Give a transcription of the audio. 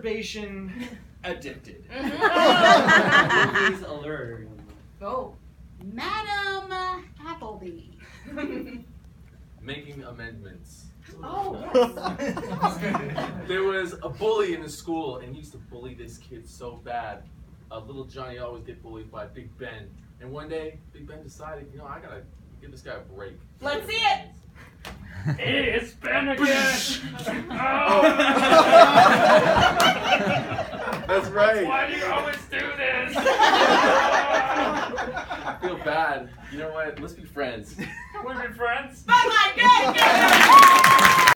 masturbation addicted. Movies alert. Go. Madam Appleby. Making amendments. Oh, yes. There was a bully in the school, and he used to bully this kid so bad. Little Johnny always get bullied by Big Ben. And one day, Big Ben decided, I gotta give this guy a break. Let's see it. Hey, it's Ben again. That's right. Why do you always do this? I feel bad. You know what? Let's be friends. We've been friends. Bye-bye. Good.